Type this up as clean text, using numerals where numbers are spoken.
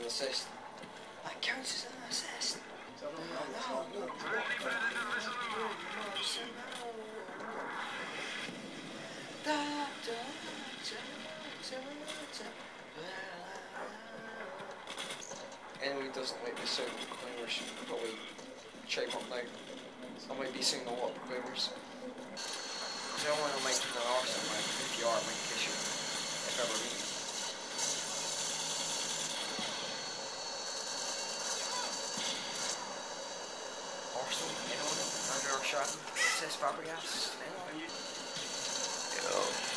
an assist. That counts as an assist. Anyone who doesn't like the sound of proclaimers should probably chime up now. I might be singing a lot of proclaimers. I don't want to make an arse on my if you are, I might kiss you. If ever meet you. Arsenal, you know, Andre Artois, says Fabregas, you know.